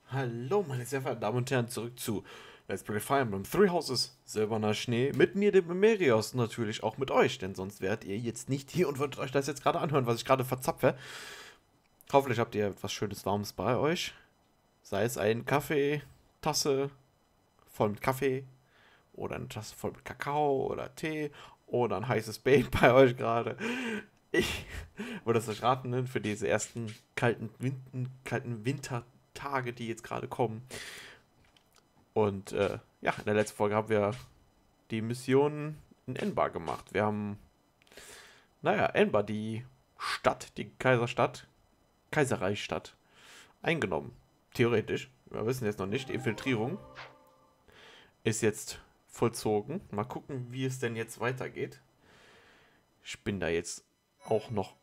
Hallo, meine sehr verehrten Damen und Herren, zurück zu Let's Play Fire Emblem Three Houses, Silberner Schnee, mit mir, dem Merios, natürlich auch mit euch, denn sonst wärt ihr jetzt nicht hier und würdet euch das jetzt gerade anhören, was ich gerade verzapfe. Hoffentlich habt ihr etwas Schönes, Warmes bei euch, sei es ein Kaffee, Tasse voll mit Kaffee oder eine Tasse voll mit Kakao oder Tee oder ein heißes Bait bei euch gerade. Ich würde es euch raten, ne, für diese ersten kalten Wintertage, die jetzt gerade kommen. Und ja, in der letzten Folge haben wir die Mission in Enbar gemacht. Wir haben, naja, Enbar, die Stadt, die Kaiserstadt, Kaiserreichsstadt, eingenommen. Theoretisch. Wir wissen jetzt noch nicht. Die Infiltrierung ist jetzt vollzogen. Mal gucken, wie es denn jetzt weitergeht. Ich bin da jetzt auch noch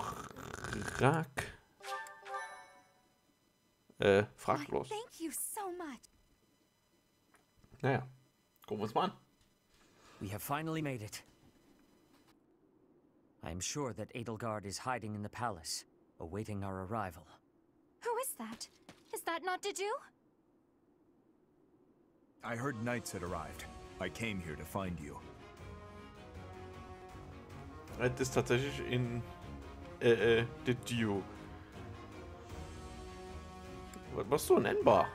fraglos. Thank you so much. Naja, gucken wir uns mal an. We have finally made it. I am sure that Edelgard is hiding in the palace, awaiting our arrival. Who is that? Is that not Diju? I heard knights had arrived. I came here to find you. Das ist tatsächlich in Did you. Was machst du in Enbar?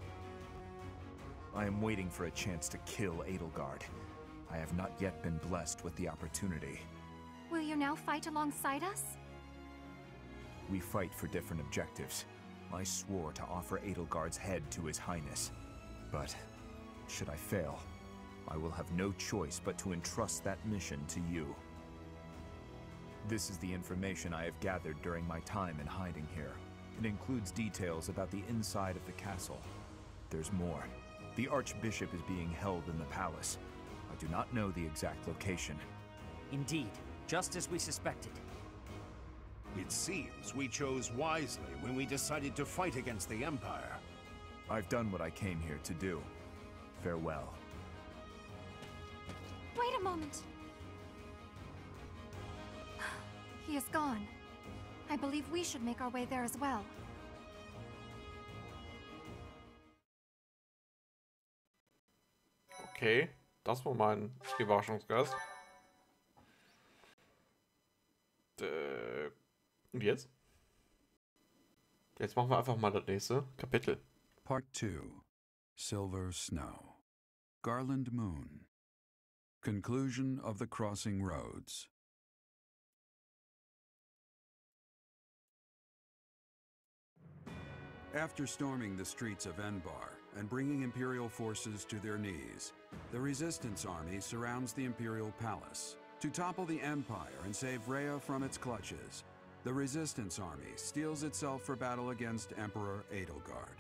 I am waiting for a chance to kill Edelgard. I have not yet been blessed with the opportunity. Will you now fight alongside us? We fight for different objectives. I swore to offer Edelgard's head to His Highness. But, should I fail, I will have no choice but to entrust that mission to you. This is the information I have gathered during my time in hiding here. It includes details about the inside of the castle. There's more. The Archbishop is being held in the palace. I do not know the exact location. Indeed, just as we suspected. It seems we chose wisely when we decided to fight against the Empire. I've done what I came here to do. Farewell. Wait a moment. He is gone. I believe we should make our way there as well. Okay, das war mein Überraschungsgast. Und jetzt? Jetzt machen wir einfach mal das nächste Kapitel. Part 2. Silver Snow. Garland Moon. Conclusion of the Crossing Roads. After storming the streets of Enbar and bringing Imperial forces to their knees, the Resistance Army surrounds the Imperial Palace. To topple the Empire and save Rhea from its clutches, the Resistance Army steels itself for battle against Emperor Edelgard.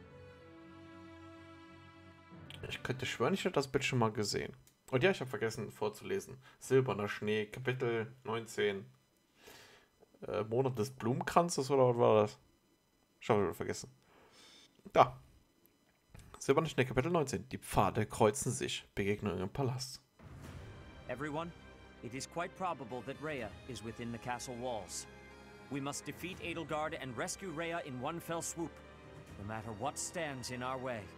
Ich könnte schwören, ich hätte das Bild schon mal gesehen. Und ja, ich habe vergessen vorzulesen. Silberner Schnee, Kapitel 19. Monat des Blumenkranzes oder was war das? Ich habe vergessen. Da. Silberner Schnee, Kapitel 19. Die Pfade kreuzen sich. Begegnung im Palast. Everyone, it is quite probable that Rhea is within the castle walls. We must defeat Edelgard and rescue Rhea in one fell swoop, no matter what stands in our way.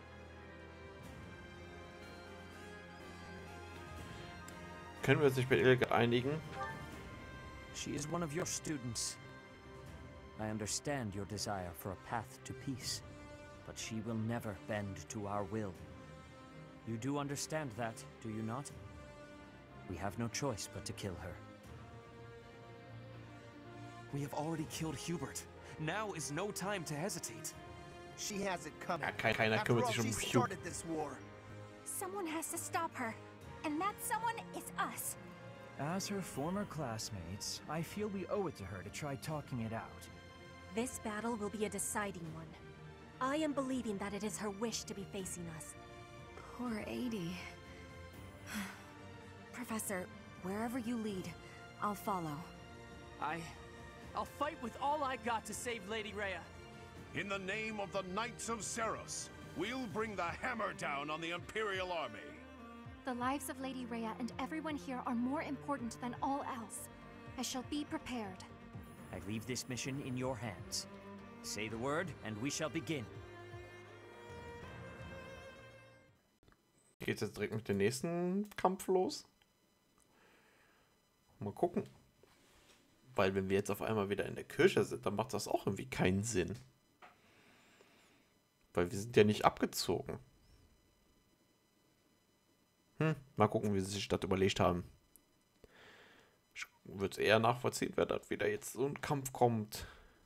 Können wir uns nicht mit Edelgard einigen? She is one of your students. I understand your desire for a path to peace, but she will never bend to our will. You do understand that, do you not? We have no choice but to kill her. We have already killed Hubert. Now is no time to hesitate. She has it coming. Ja, keiner After kümmert all, sich um she Hugh. started this war. Someone has to stop her. And that someone is us. As her former classmates, I feel we owe it to her to try talking it out. This battle will be a deciding one. I am believing that it is her wish to be facing us. Poor Adie. Professor, wherever you lead, I'll follow. I'll fight with all I got to save Lady Rhea. In the name of the Knights of Ceros, we'll bring the hammer down on the Imperial Army. The lives of Lady Rhea and everyone here are more important than all else. I shall be prepared. I leave this mission in your hands. Say the word, and we shall begin. Geht jetzt direkt mit dem nächsten Kampf los? Mal gucken. Weil wenn wir jetzt auf einmal wieder in der Kirche sind, dann macht das auch irgendwie keinen Sinn. Weil wir sind ja nicht abgezogen. Mal gucken, wie sie sich das überlegt haben. Ich würde es eher nachvollziehen, wer da wieder jetzt so ein Kampf kommt.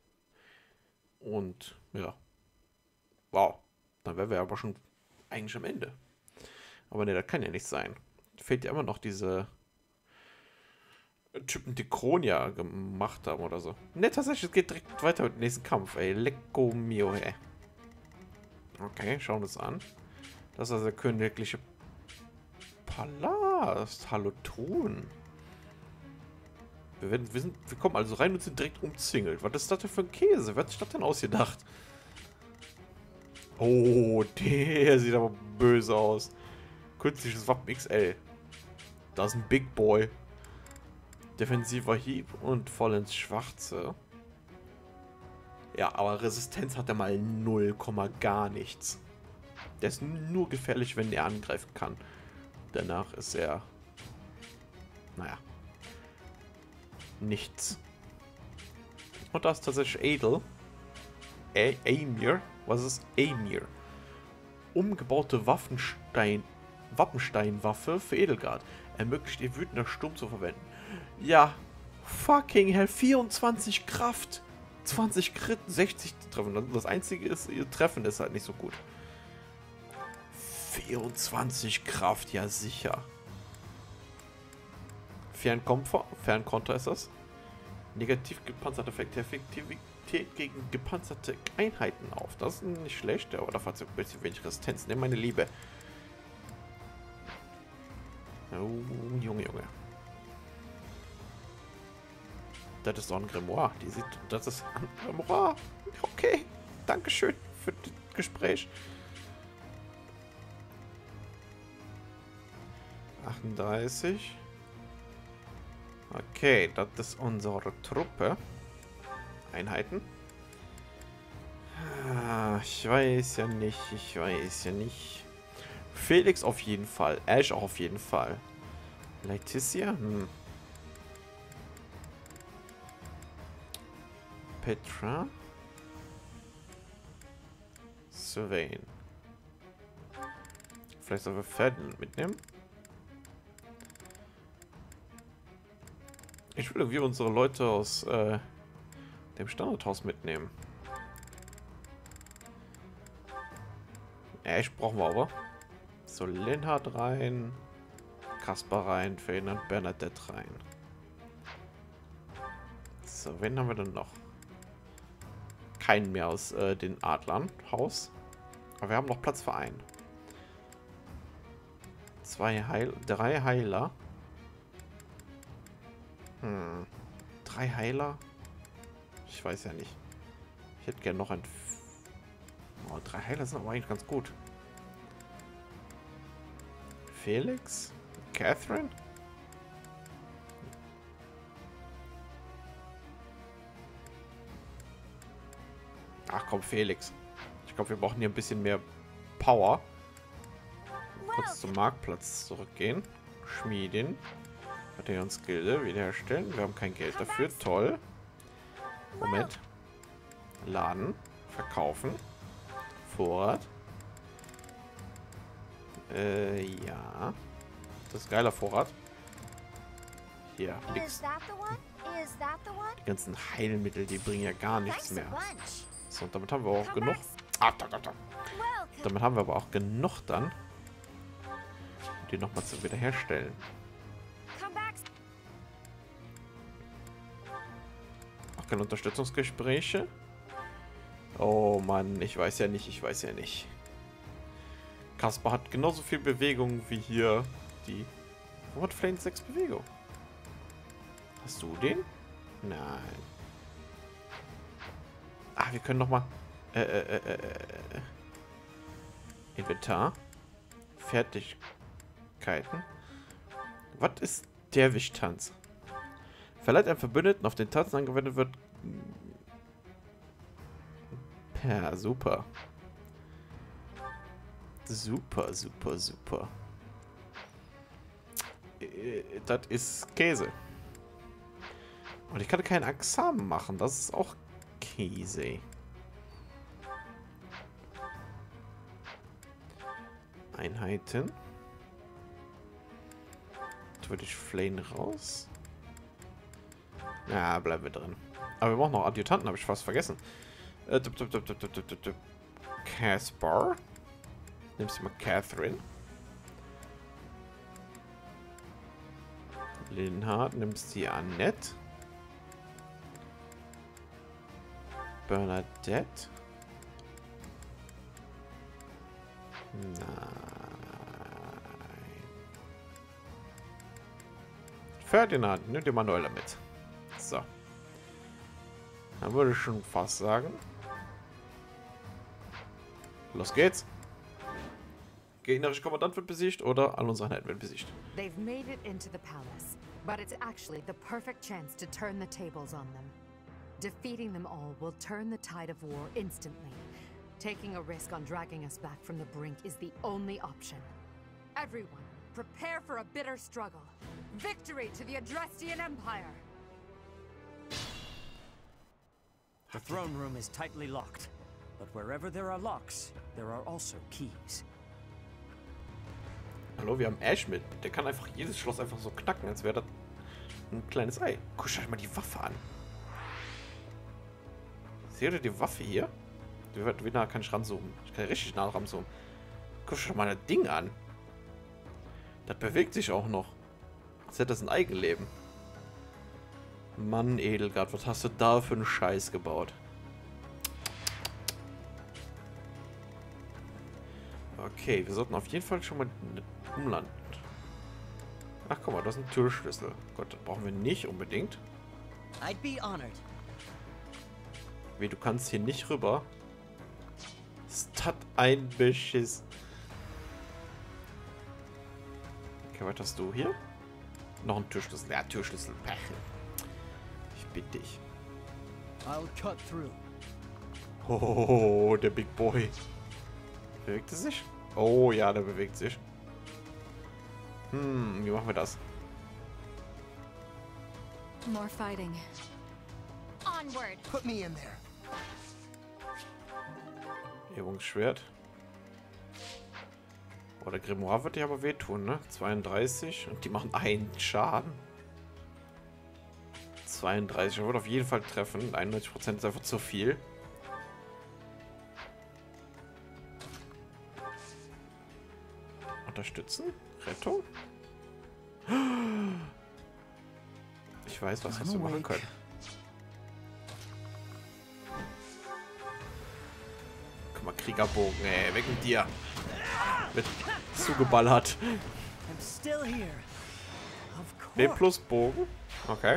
Und ja. Wow. Dann wären wir aber schon eigentlich am Ende. Aber ne, das kann ja nicht sein. Fehlt ja immer noch diese Typen, die Kronia gemacht haben oder so. Ne, tatsächlich, es geht direkt weiter mit dem nächsten Kampf, ey. Lecco mio, ey. Okay, schauen wir uns an. Das ist also der königliche Palast. Hallo, Thron. Wir kommen also rein und sind direkt umzingelt. Was ist das denn für ein Käse? Wer hat sich das denn ausgedacht? Oh, der sieht aber böse aus. Künstliches Wappen XL. Da ist ein Big Boy. Defensiver Hieb und voll ins Schwarze. Ja, aber Resistenz hat er mal 0, gar nichts. Der ist nur gefährlich, wenn er angreifen kann. Danach ist er... Naja. Nichts. Und da ist tatsächlich Adel. Aymir. Was ist Aymir? Umgebaute Wappensteinwaffe für Edelgard. Ermöglicht ihr wütender Sturm zu verwenden. Ja, fucking hell, 24 Kraft. 20 Crit, 60 Treffen. Das einzige ist, ihr Treffen ist halt nicht so gut. 24 Kraft, ja sicher. Fernkonter ist das. Negativ gepanzerte Effekt. Effektivität gegen gepanzerte Einheiten auf. Das ist nicht schlecht, aber dafür hat sie ein bisschen wenig Resistenz. Ne, meine Liebe. Oh, Junge. Das ist doch ein Grimoire. Das ist ein Grimoire. Okay. Dankeschön für das Gespräch. 38. Okay, das ist unsere Truppe. Einheiten. Ich weiß ja nicht. Felix auf jeden Fall. Ash auch auf jeden Fall. Laetitia? Petra. Sylvain. Vielleicht sollen wir Ferdinand mitnehmen. Ich will irgendwie unsere Leute aus dem Standardhaus mitnehmen. Ash brauchen wir aber. So, Linhard rein. Kaspar rein. Ferdinand, Bernadette rein. So, wen haben wir denn noch? Keinen mehr aus den Adlern-Haus. Aber wir haben noch Platz für einen. 3 Heiler. 3 Heiler? Ich weiß ja nicht. Ich hätte gerne noch ein... Oh, 3 Heiler sind aber eigentlich ganz gut. Felix? Catherine? Ach komm, Felix. Ich glaube, wir brauchen hier ein bisschen mehr Power. Kurz zum Marktplatz zurückgehen. Schmiedin. Materialskilde wiederherstellen. Wir haben kein Geld dafür. Toll. Moment. Laden. Verkaufen. Vorrat. Ja. Das ist geiler Vorrat. Hier, nix. Die ganzen Heilmittel, die bringen ja gar nichts mehr. So, und damit haben wir auch genug. Damit haben wir aber auch genug dann. Die nochmal zu wiederherstellen. Auch keine Unterstützungsgespräche. Oh Mann, ich weiß ja nicht. Kaspar hat genauso viel Bewegung wie hier die... Warum hat Flame 6 Bewegung? Hast du den? Nein. Ah, wir können nochmal... Inventar. Fertigkeiten. Was ist der Wischtanz? Verleiht einem Verbündeten, auf den Tanz angewendet wird... Ja, super. Super. Das ist Käse. Und ich kann keinen Examen machen. Das ist auch Käse. Einheiten. Jetzt würde ich Flame raus. Ja, bleiben wir drin. Aber wir brauchen noch Adjutanten, habe ich fast vergessen. Caspar. Nimmst du mal Catherine. Linhard, nimmst die Annette. Bernadette. Nein. Ferdinand, nimm den Manuela mit. So. Dann würde ich schon fast sagen. Los geht's. Gegnerischer Kommandant wird besiegt oder alle unsere Einheiten werden besiegt. They've made it into the palace, but it's actually the perfect chance to turn the tables on them. Defeating them all will turn the tide of war instantly. Taking a risk on dragging us back from the brink is the only option. Everyone, prepare for a bitter struggle. Victory to the Adrestian Empire! The throne room is tightly locked, but wherever there are locks, there are also keys. Hallo, wir haben Ash mit. Der kann einfach jedes Schloss einfach so knacken, als wäre das ein kleines Ei. Guck euch mal die Waffe an. Seht ihr die Waffe hier? Wie nah kann ich ranzoomen? Ich kann richtig nah ranzoomen. Guck euch mal das Ding an. Das bewegt sich auch noch. Als hätte das ein Eigenleben. Mann, Edelgard, was hast du da für einen Scheiß gebaut? Okay, wir sollten auf jeden Fall schon mal umlanden. Ach, guck mal, das ist ein Türschlüssel. Gott, das brauchen wir nicht unbedingt. I'd be honored. Wie, du kannst hier nicht rüber. Ist das ein Beschiss. Okay, was hast du hier? Noch ein Türschlüssel. Ja, Türschlüssel. Pech. Ich bitte dich. I'll cut through. Oh, der Big Boy. Bewegt er sich? Oh ja, der bewegt sich. Wie machen wir das? More fighting. Onward. Put me in there. Übungsschwert. Oh, der Grimoire wird dir aber wehtun, ne? 32. Und die machen einen Schaden. 32. Er wird auf jeden Fall treffen. 91% ist einfach zu viel. Unterstützen? Rettung? Ich weiß, was wir machen können. Guck mal, Kriegerbogen, ey, weg mit dir. Wird zugeballert. B plus Bogen. Okay.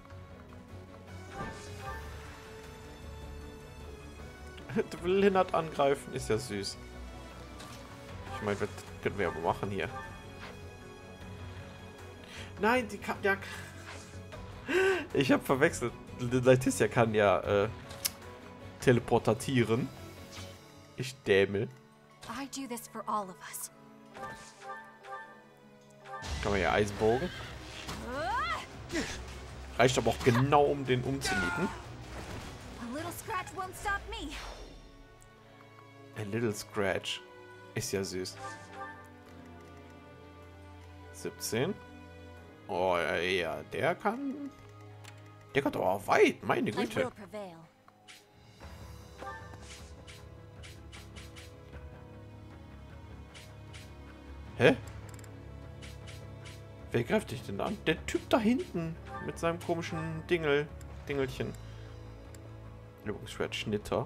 Du will Linhard angreifen, ist ja süß. Ich meine, das können wir aber machen hier. Nein, die kann ja. Ich habe verwechselt. Laetitia kann ja teleportatieren. Ich dämel. I do this for all of us. Kann man ja Eisbogen. Reicht aber auch genau, um den umzunieten. A little scratch won't stop me. A little scratch. Ist ja süß. 17. Oh ja, der kann. Der kommt aber auch weit, meine I Güte. will prevail. Hä? Wer greift dich denn an? Der Typ da hinten mit seinem komischen Dingelchen. Übungsschwert Schnitter.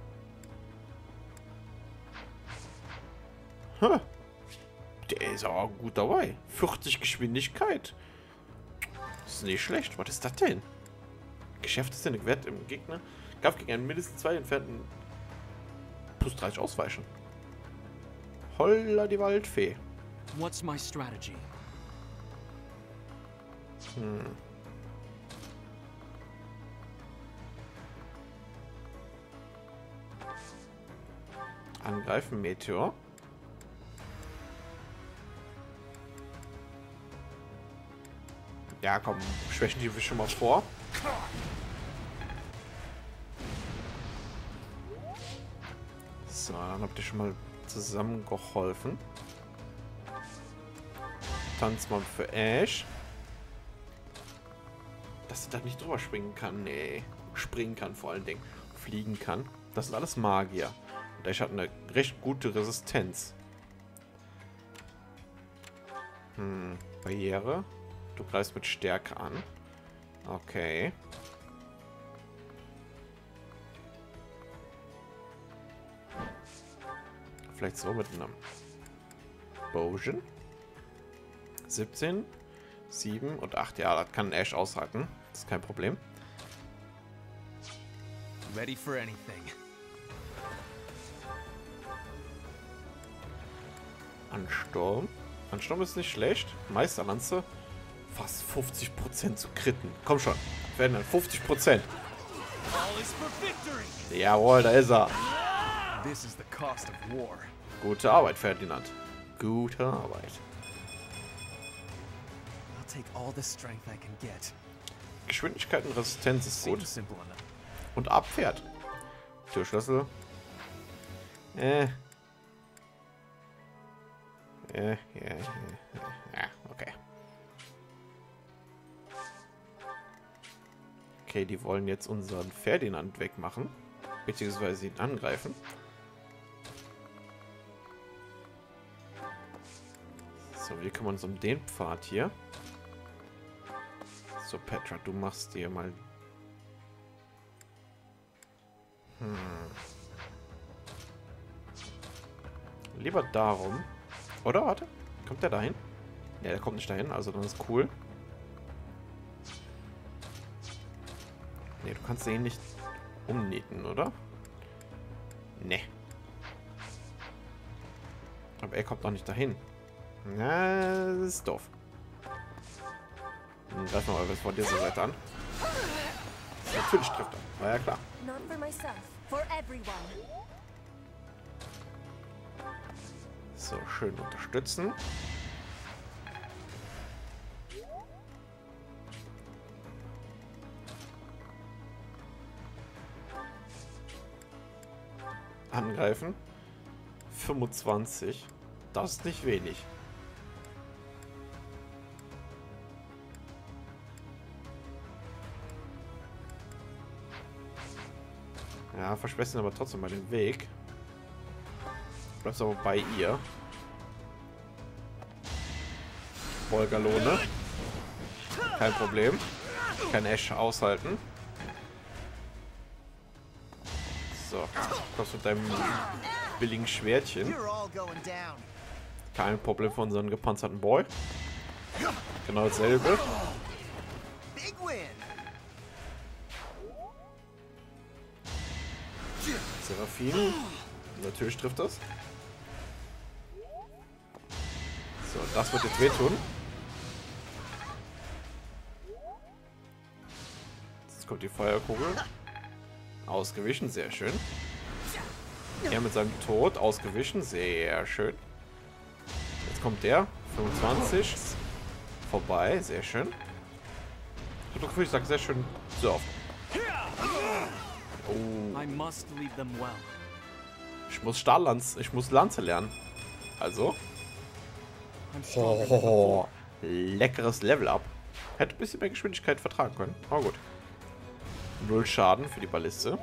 Huh. Der ist aber gut dabei. 40 Geschwindigkeit. Das ist nicht schlecht. Was ist das denn? Geschäft ist denn Wert im Gegner. Kampf gegen einen mindestens 2 entfernten plus 30 ausweichen. Holla die Waldfee. What's my strategy? Angreifen, Meteor. Ja, komm, schwächen die schon mal vor. So, dann habt ihr schon mal zusammengeholfen. Tanz mal für Ash. Dass sie da nicht drüber springen kann. Nee. Springen kann vor allen Dingen. Fliegen kann. Das sind alles Magier. Und Ash hat eine recht gute Resistenz. Barriere. Du greifst mit Stärke an. Okay. Vielleicht so mit einem Bogen. 17, 7 und 8. Ja, das kann Ash aushalten. Das ist kein Problem. Ready for anything. Ansturm. Ansturm ist nicht schlecht. Meisterlanze. Fast 50% zu kritten. Komm schon. Werden dann 50%. Jawohl, da ist er. This is the cost of war. Gute Arbeit, Ferdinand. Gute Arbeit. I'll take all the strength I can get. Geschwindigkeit und Resistenz ist gut. Seems simple enough. Und abfährt. Türschlüssel. Ja, okay. Okay, die wollen jetzt unseren Ferdinand wegmachen. Beziehungsweise ihn angreifen. So, wir kümmern uns um den Pfad hier. So, Petra, du machst dir mal... Lieber darum. Oder? Warte. Kommt der dahin? Ne, der kommt nicht dahin, also dann ist cool. Ne, du kannst den nicht umnieten, oder? Ne. Aber er kommt noch nicht dahin. Na, das ist doof. Greif mal was von dieser Seite an. Natürlich trifft er. War ja klar. Not for myself, for everyone. So, schön unterstützen. Angreifen. 25. Das ist nicht wenig. Ja, versprechen aber trotzdem mal den Weg. Bleibst aber bei ihr. Bolgalone. Kein Problem. Kann Ash aushalten. So, kommst mit deinem billigen Schwertchen. Kein Problem für unseren gepanzerten Boy. Genau dasselbe. Seraphim. Natürlich trifft das. So, das wird jetzt wehtun. Jetzt kommt die Feuerkugel. Ausgewichen, sehr schön. Er mit seinem Tod ausgewichen, sehr schön. Jetzt kommt der. 25. Vorbei, sehr schön. Ich habe Gefühl, ich sage sehr schön. So. Oh. Ich muss Stahllanz, ich muss Lanze lernen. Also. Oh, leckeres Level-Up. Hätte ein bisschen mehr Geschwindigkeit vertragen können. Aber gut. 0 Schaden für die Balliste.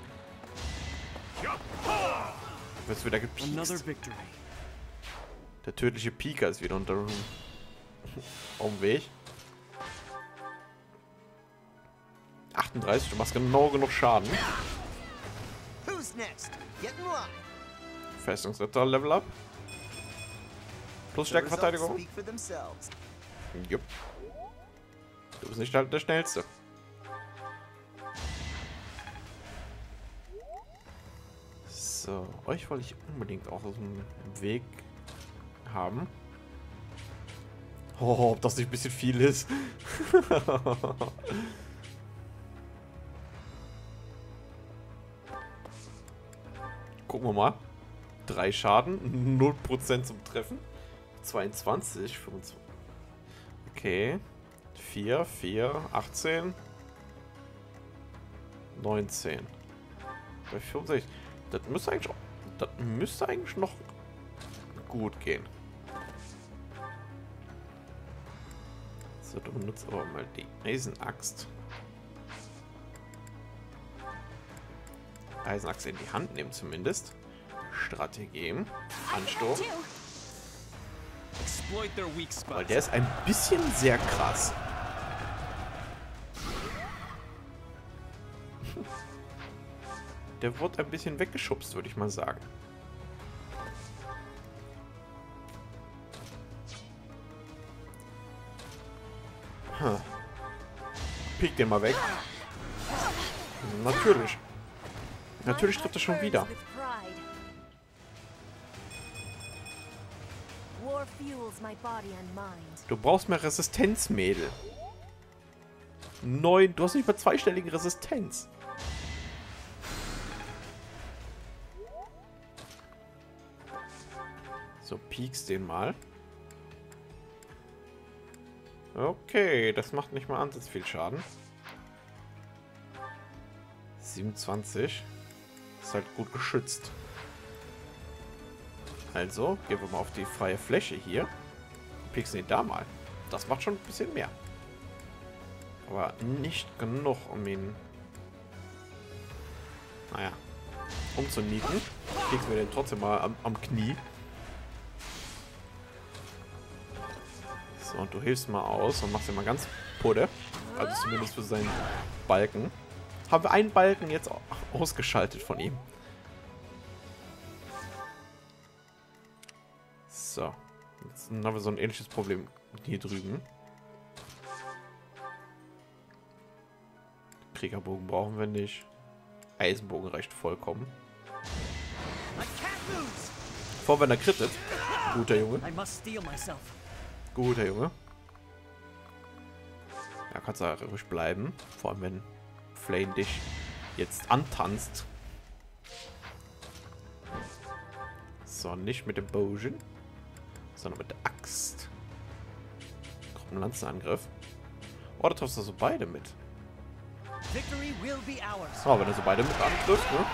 Wird wieder gepiekst. Der tödliche Pieker ist wieder unter auf dem Weg. 38, du machst genau genug Schaden. Festungsritter Level Up. Plus Stärkeverteidigung. Jupp. Du bist nicht halt der Schnellste. So, euch wollte ich unbedingt auch aus dem Weg haben. Oh, ob das nicht ein bisschen viel ist. Gucken wir mal. 3 Schaden, 0% zum Treffen. 22, 25. Okay. 4, 18, 19. Bei 65. Das müsste eigentlich noch gut gehen. So, du benutzt aber mal die Eisenaxt. Eisenaxt in die Hand nehmen zumindest. Strategie. Ansturm. Weil der ist ein bisschen sehr krass. Der wird ein bisschen weggeschubst, würde ich mal sagen. Piek den mal weg. Natürlich. Natürlich trifft er schon wieder. Du brauchst mehr Resistenz, Mädel. 9. Du hast nicht mal zweistellige Resistenz. So, piekst den mal. Okay, das macht nicht mal ansatz viel Schaden. 27. Ist halt gut geschützt. Also, gehen wir mal auf die freie Fläche hier. Pieksen ihn da mal. Das macht schon ein bisschen mehr. Aber nicht genug, um ihn... Naja. Umzunieten. Pieksen wir den trotzdem mal am Knie. So, und du hilfst mal aus und machst ihn mal ganz pudde. Also zumindest für seinen Balken. Haben wir einen Balken jetzt ausgeschaltet von ihm. So. Jetzt haben wir so ein ähnliches Problem hier drüben. Kriegerbogen brauchen wir nicht. Eisenbogen reicht vollkommen. Vor wenn er krittet. Guter Junge. Guter Junge. Da kannst du ruhig bleiben. Vor allem wenn Flame dich jetzt antanzt. So, nicht mit dem Bogen, sondern mit der Axt. Kommt ein Lanzenangriff. Oh, da triffst du so beide mit. So, wenn er so beide mit antrifft, ne?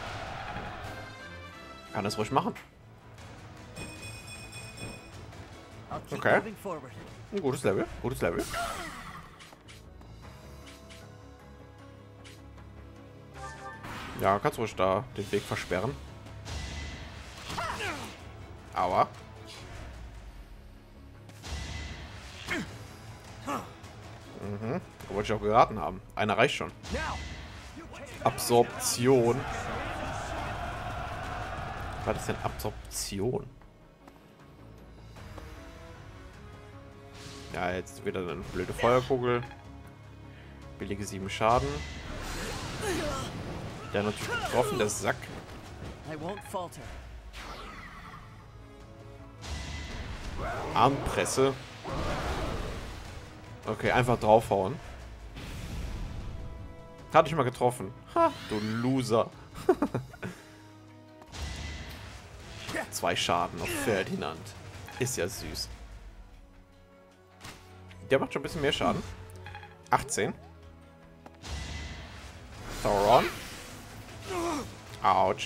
Kann das ruhig machen. Okay. Ein gutes Level. Gutes Level. Ja, kannst ruhig da den Weg versperren. Aua. Mhm. Da wollte ich auch geraten haben. Einer reicht schon. Absorption. Was war das denn? Absorption. Ja, jetzt wieder eine blöde Feuerkugel. Billige 7 Schaden. Der hat natürlich getroffen, der Sack. Armpresse. Okay, einfach draufhauen. Hatte ich mal getroffen. Ha, du Loser. 2 Schaden auf Ferdinand. Ist ja süß. Der macht schon ein bisschen mehr Schaden. 18. Thoron. Autsch.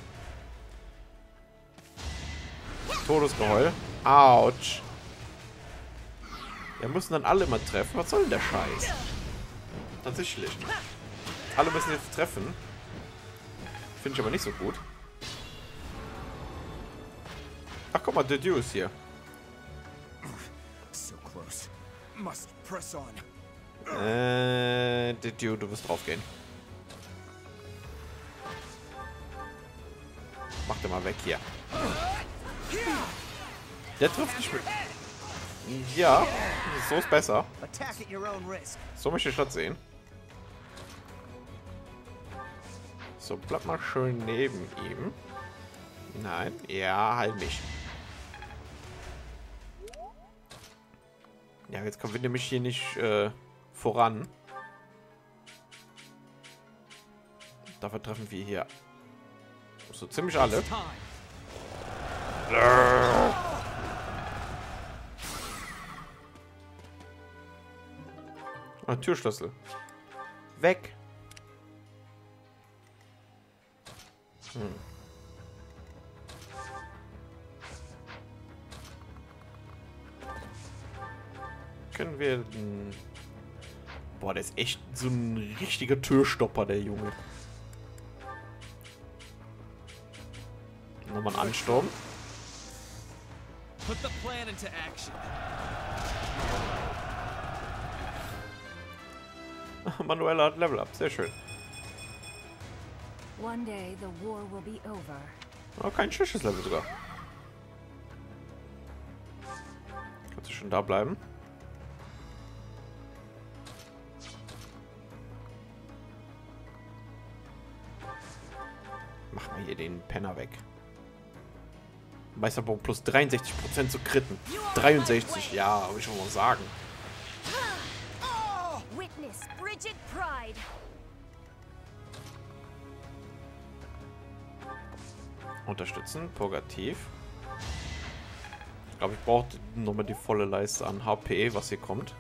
Todesgeheul. Autsch. Wir müssen dann alle mal treffen. Was soll denn der Scheiß? Tatsächlich. Alle müssen jetzt treffen. Finde ich aber nicht so gut. Ach, guck mal, der Dew ist hier. So close. Must press on. Der Dew, du wirst draufgehen. Mach den mal weg hier. Der trifft nicht mit. Ja, so ist besser. So möchte ich das sehen. So, bleib mal schön neben ihm. Nein, ja, halt nicht. Ja, jetzt kommen wir nämlich hier nicht voran. Dafür treffen wir hier so ziemlich alle. Ah, Türschlüssel. Weg. Können wir... Boah, der ist echt so ein richtiger Türstopper, der Junge. Nochmal einen Ansturm. Put the plan into action. Manuela hat Level Up, sehr schön. One day the war will be over. Oh, kein schlechtes Level sogar. Kannst du schon da bleiben? Mach mal hier den Penner weg. Meisterbogen plus 63% zu Kritten. 63, ja, würde ich schon mal sagen. Witness Bridget Pride. Unterstützen, Purgativ. Ich glaube, ich brauche nochmal die volle Leiste an HP, was hier kommt.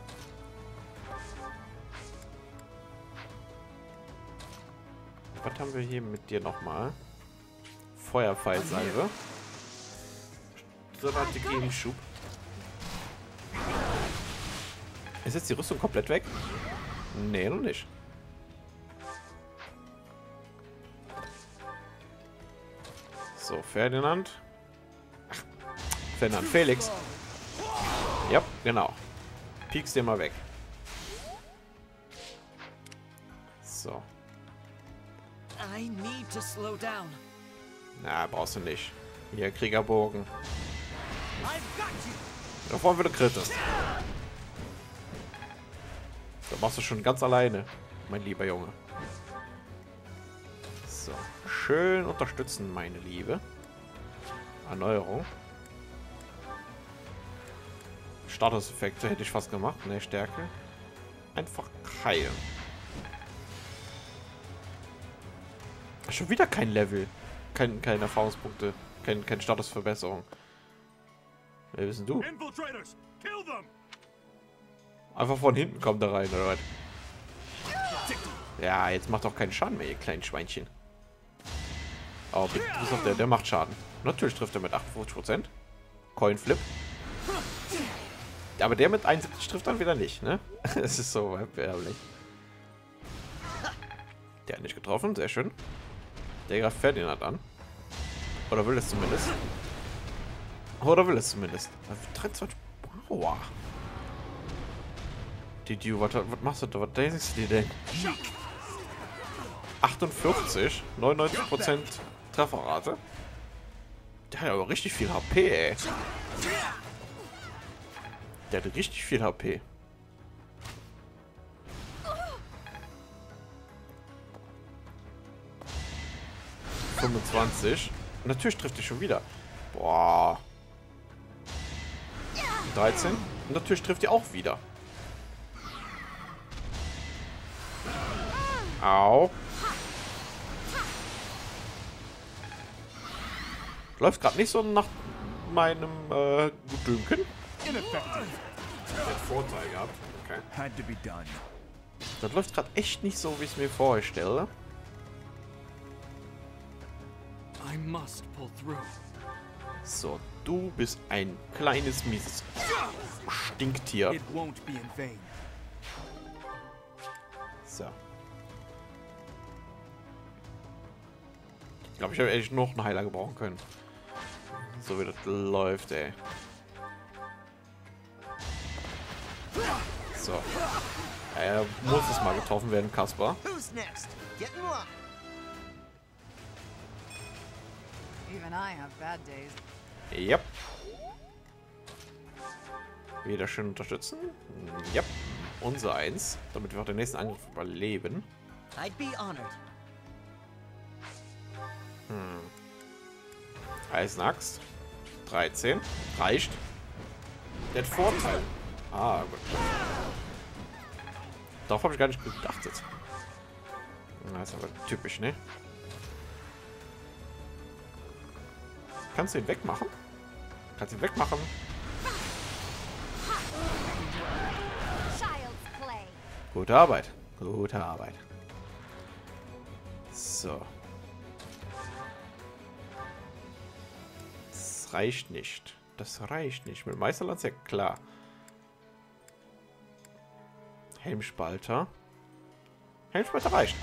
Was haben wir hier mit dir nochmal? Feuerpfeilsalve. Warte, Gegenschub. Ist jetzt die Rüstung komplett weg? Nee, noch nicht. So, Ferdinand. Ach, Ferdinand, Felix. Ja, genau. Piekst dir mal weg. So. I need to slow down. Na, brauchst du nicht. Hier, Kriegerbogen. I've got you. Da wollen wir eine Kritis. Da machst du schon ganz alleine, mein lieber Junge. So. Schön unterstützen, meine Liebe. Erneuerung. Statuseffekte hätte ich fast gemacht. Ne, Stärke. Einfach heilen. Schon wieder kein Level. Keine Erfahrungspunkte. Keine Statusverbesserung. Wer bist denn du? Einfach von hinten kommt er rein, oder was? Ja, jetzt macht doch keinen Schaden mehr, ihr kleinen Schweinchen. Oh, bis auf der macht Schaden. Natürlich trifft er mit 58%. Coinflip. Aber der mit 71 trifft dann wieder nicht, ne? Es ist so erbärmlich. Der hat nicht getroffen, sehr schön. Der greift Ferdinand an. Oder will es zumindest. Oder will es zumindest. 23. Wow. Did was machst du da? Was denkst du dir denn? 48. 99% Trefferrate. Der hat aber richtig viel HP, ey. Der hat richtig viel HP. Natürlich trifft er schon wieder. Boah. 13. Und natürlich trifft er auch wieder. Au. Läuft gerade nicht so nach meinem Gutdünken. Der Vorteil gehabt. Okay. Had to be done. Das läuft gerade echt nicht so, wie ich es mir vorstelle. I must pull through. So, du bist ein kleines, mieses Stinktier. It won't be in vain. So. Ich glaube, ich habe echt noch einen Heiler gebrauchen können. So wie das läuft, ey. So. Er muss es mal getroffen werden, Kaspar. Who's next? Get in line. Even I have bad days. Yep. Wieder schön unterstützen. Yep. Unser eins. Damit wir auch den nächsten Angriff überleben. I'd be honored. Eisenaxt. 13. Reicht. Der hat Vorteil. Ah, gut. Darauf habe ich gar nicht geachtet. Das ist aber typisch, ne? Kannst du ihn wegmachen? Kannst du ihn wegmachen? Gute Arbeit. Gute Arbeit. So. Das reicht nicht. Das reicht nicht. Mit Meisterlanz, ja klar. Helmspalter. Helmspalter reicht.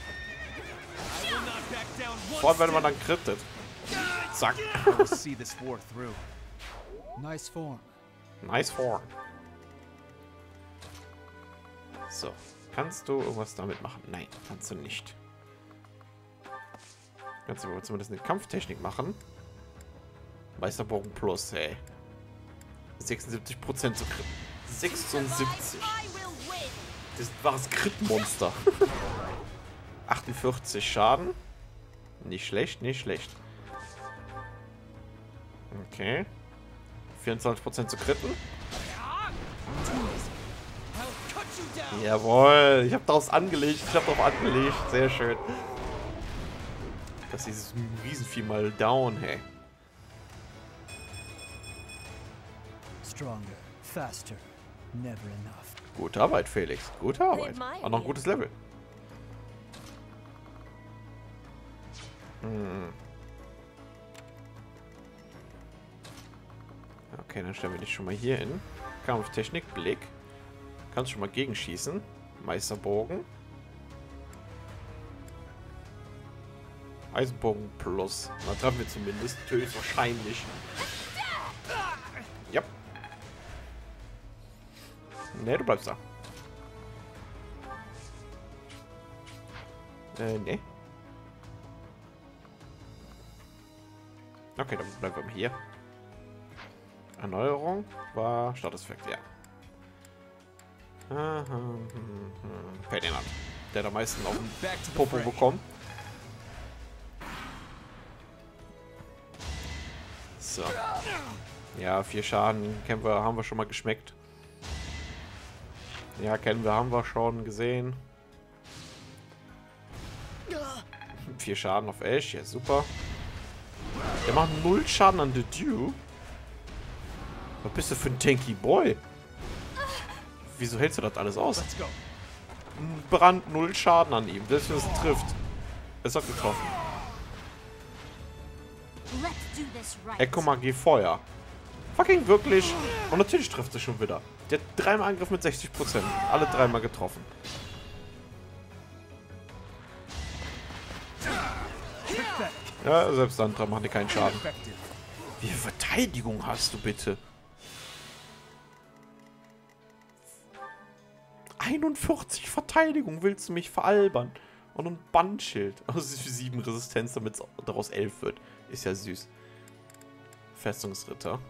Vor allem, wenn man dann krittet. Zack. Nice form. Nice form. So. Kannst du irgendwas damit machen? Nein, kannst du nicht. Kannst du aber zumindest eine Kampftechnik machen. Meisterbogen Plus, ey. 76% zu Crit. 76. Das war das Crit-Monster. 48 Schaden. Nicht schlecht, nicht schlecht. Okay. 24% zu critten. Jawohl, ich habe daraus angelegt. Ich habe darauf angelegt. Sehr schön. Das ist dieses Riesenvieh mal down, hey. Stronger, faster, never enough. Gute Arbeit, Felix. Gute Arbeit. Auch noch ein gutes Level. Okay, dann stellen wir dich schon mal hier hin. Kampftechnik, Blick. Kannst schon mal gegenschießen. Meisterbogen. Eisenbogen plus. Na, treffen wir zumindest. Höchstwahrscheinlich. Ja. Ne, du bleibst da. Ne. Okay, dann bleiben wir mal hier. Erneuerung war Statuseffekt, ja. Ferdinand. Der am meisten auf den Popo bekommt. So. Ja, 4 Schaden kennen wir, haben wir schon mal geschmeckt. Ja, kennen wir, haben wir schon gesehen. 4 Schaden auf Ash, ja super. Der macht 0 Schaden an The Dew. Was bist du für ein tanky Boy? Wieso hältst du das alles aus? Brand 0 Schaden an ihm, selbst wenn es trifft. Es hat getroffen. Echo-Magie Feuer. Fucking wirklich. Und natürlich trifft es schon wieder. Der hat 3-mal Angriff mit 60%. Alle 3-mal getroffen. Ja, selbst dann machen die keinen Schaden. Wie viel Verteidigung hast du bitte? 41 Verteidigung, willst du mich veralbern? Und ein Bandschild. Also es ist für 7 Resistenz, damit es daraus 11 wird. Ist ja süß. Festungsritter.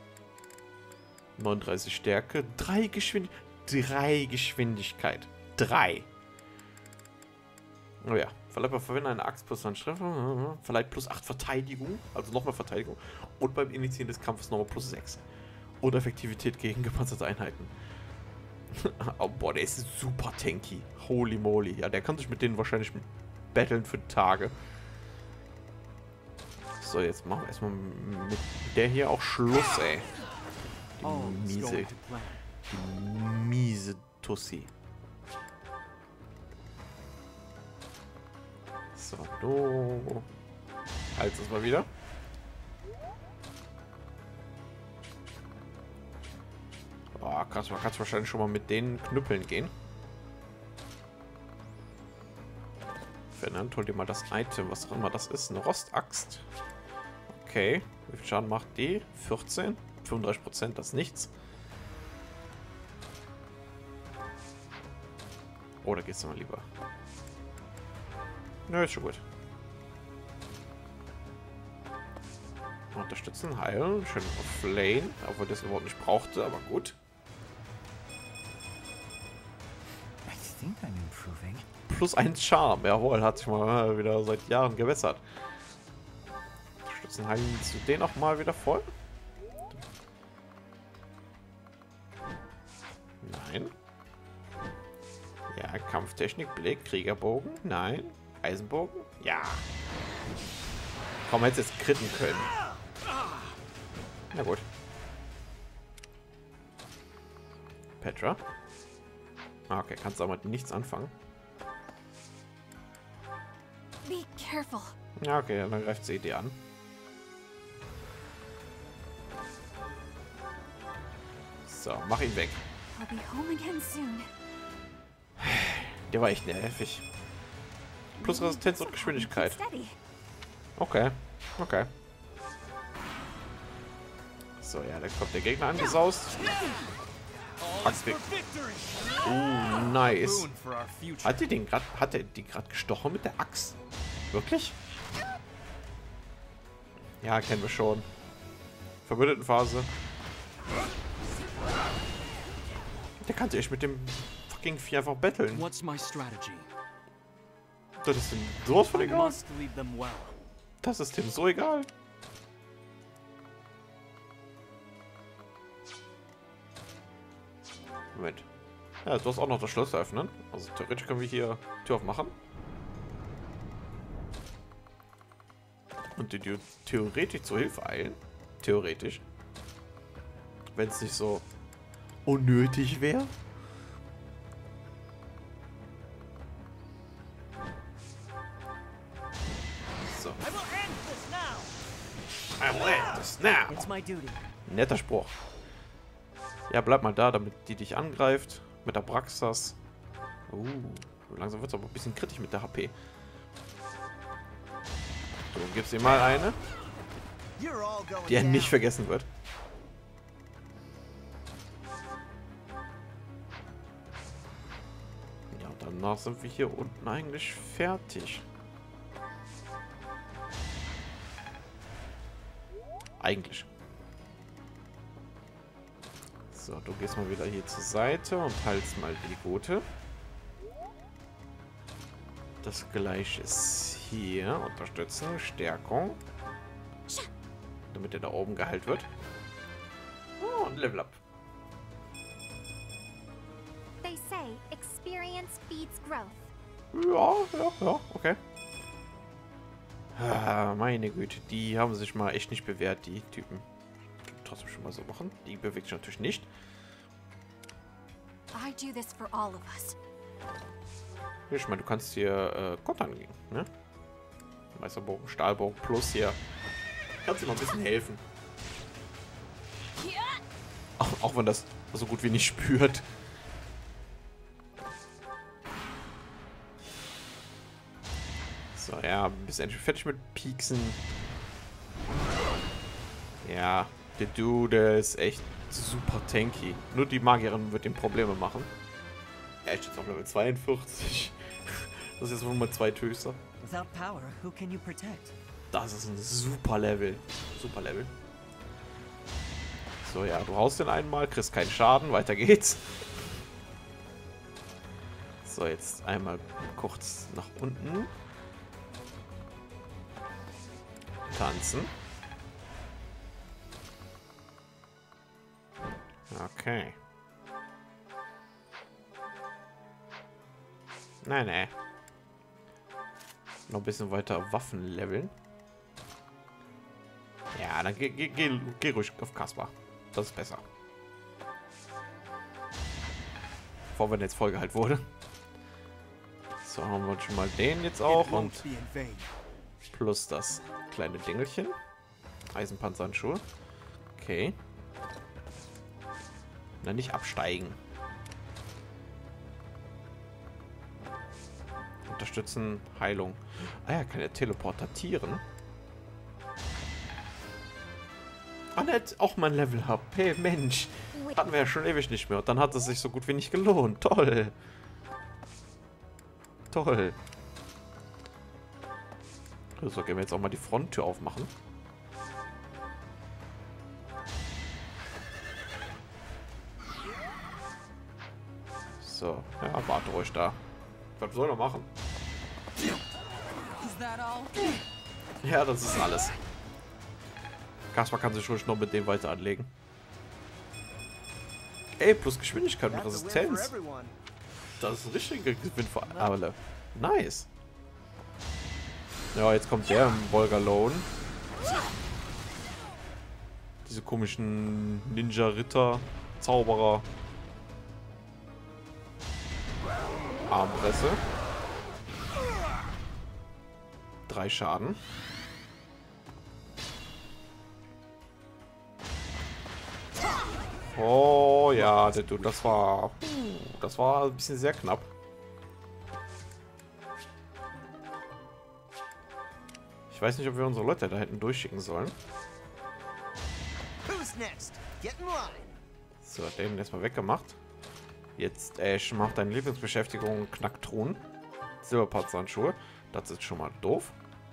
39 Stärke. 3 Geschwindigkeit. 3. Oh ja. Verwende eine Axt plus 1 Treffer. Verleiht plus 8 Verteidigung. Also nochmal Verteidigung. Und beim Initiieren des Kampfes nochmal plus 6. Und Effektivität gegen gepanzerte Einheiten. Oh boah, der ist super tanky. Holy moly. Ja, der kann sich mit denen wahrscheinlich battlen für Tage. So, jetzt machen wir erstmal mit der hier auch Schluss, ey. Die miese Tussi. So, du. Halt es mal wieder. Oh, krass, man kann wahrscheinlich schon mal mit denen knüppeln gehen. Fernand, hol dir mal das Item, was auch immer das ist. Eine Rostaxt. Okay. Wie viel Schaden macht die? 14. 35%, das ist nichts. Oh, da geht's mal lieber. Nö, ist schon gut. Unterstützen, heilen. Schön auf Lane. Obwohl das überhaupt nicht brauchte, aber gut. Plus 1 Charme. Jawohl, hat sich mal wieder seit Jahren gewässert. Unterstützen, heilen. Willst du den auch mal wieder voll? Nein. Ja, Kampftechnik, Blick, Kriegerbogen. Nein. Eisenbogen? Ja. Komm, hätte jetzt kritten können. Na gut. Petra. Ah, okay, kannst damit nichts anfangen. Be careful. Ja, okay, dann greift sie die an. So, mach ihn weg. I'll be home again soon. Der war echt nervig. Plus Resistenz und Geschwindigkeit. Okay, okay. So, ja, dann kommt der Gegner angesaust. Axt weg. Nice. Hat er die gerade gestochen mit der Axt? Wirklich? Ja, kennen wir schon. Verbündetenphase. Der kann sich echt mit dem fucking Vieh einfach betteln. What's my strategy? Das ist dem sowas von I egal. must lead them well. Das ist dem so egal. Moment. Ja, du hast auch noch das Schloss öffnen. Also theoretisch können wir hier Tür aufmachen. Und die theoretisch zur Hilfe eilen. Theoretisch. Wenn es nicht so unnötig wäre. So. I will end this now. It's my duty. Netter Spruch. Ja, bleib mal da, damit die dich angreift. Mit der Braxas. Langsam wird es aber ein bisschen kritisch mit der HP. So, gibst ihr mal eine. Die er nicht vergessen wird. Ja, und danach sind wir hier unten eigentlich fertig. Eigentlich. So, du gehst mal wieder hier zur Seite und heilst mal die Gute. Das gleiche ist hier. Unterstützen, Stärkung. Damit er da oben geheilt wird. Oh, und Level Up. They say experience feeds growth. Ja, okay. Ah, meine Güte, die haben sich mal echt nicht bewährt, die Typen. Trotzdem schon mal so machen. Die bewegt sich natürlich nicht. I do this for all of us. Ich meine, du kannst hier kontern gehen, ne? Meisterbogen, Stahlbogen plus hier. Kannst dir mal ein bisschen helfen. Auch wenn das so gut wie nicht spürt. So, ja, bist endlich fertig mit Pieksen. Ja, der Dude ist echt super tanky. Nur die Magierin wird ihm Probleme machen. Ja, ich jetzt auf Level 42. Das ist jetzt wohl mal 2 Töster. Without power, who can you protect? Das ist ein super Level. Super Level. So, ja, du haust den einmal, kriegst keinen Schaden. Weiter geht's. So, jetzt einmal kurz nach unten. Tanzen. Okay. Nein. Noch ein bisschen weiter Waffen leveln. Ja, dann geh ruhig auf Kaspar. Das ist besser. Bevor wenn jetzt vollgeheilt wurde. So, haben wir schon mal den jetzt auch. Und plus das kleine Dingelchen. Eisenpanzerhandschuhe. Okay. Na, nicht absteigen. Unterstützen, Heilung. Ah ja, kann er teleportieren. Ah, nett, auch mal ein Level Up. Hey, Mensch. Hatten wir ja schon ewig nicht mehr. Und dann hat es sich so gut wie nicht gelohnt. Toll. Toll. So, gehen wir jetzt auch mal die Fronttür aufmachen. So, ja, warte ruhig da. Was soll er machen? Ja, das ist alles. Kaspar kann sich ruhig noch mit dem weiter anlegen. Ey, plus Geschwindigkeit und Resistenz. Das ist ein richtiger Gewinn für alle. Nice. Ja, jetzt kommt der im Bolgalone. Diese komischen Ninja-Ritter, Zauberer. Armpresse. 3 Schaden. Oh ja, der Dude, das war ein bisschen sehr knapp. Ich weiß nicht, ob wir unsere Leute da hinten durchschicken sollen. So, den erstmal weggemacht. Jetzt Ash macht deine Lieblingsbeschäftigung, Knacktruhen. Silberpatzhandschuhe. Das ist schon mal doof.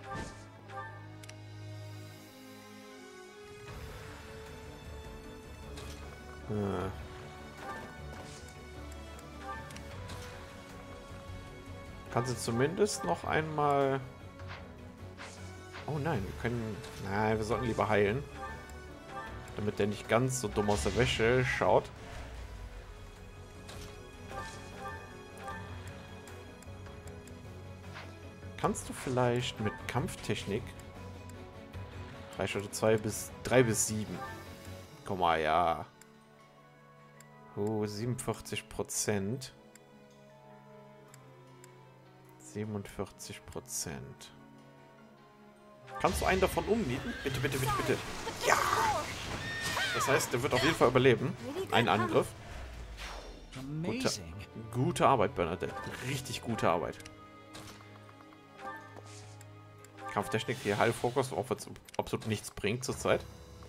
Kannst du zumindest noch einmal... Oh nein, wir können... Nein, wir sollten lieber heilen. Damit der nicht ganz so dumm aus der Wäsche schaut. Kannst du vielleicht mit Kampftechnik Reichweite 3 bis 7. Komm mal, ja. 47%. 47%. Kannst du einen davon umnieten? Bitte, bitte, bitte, bitte. Ja! Das heißt, der wird auf jeden Fall überleben. Ein Angriff. Gute Arbeit, Bernadette. Richtig gute Arbeit. Kampftechnik hier, Heilfokus, auch wenn es absolut nichts bringt zurzeit.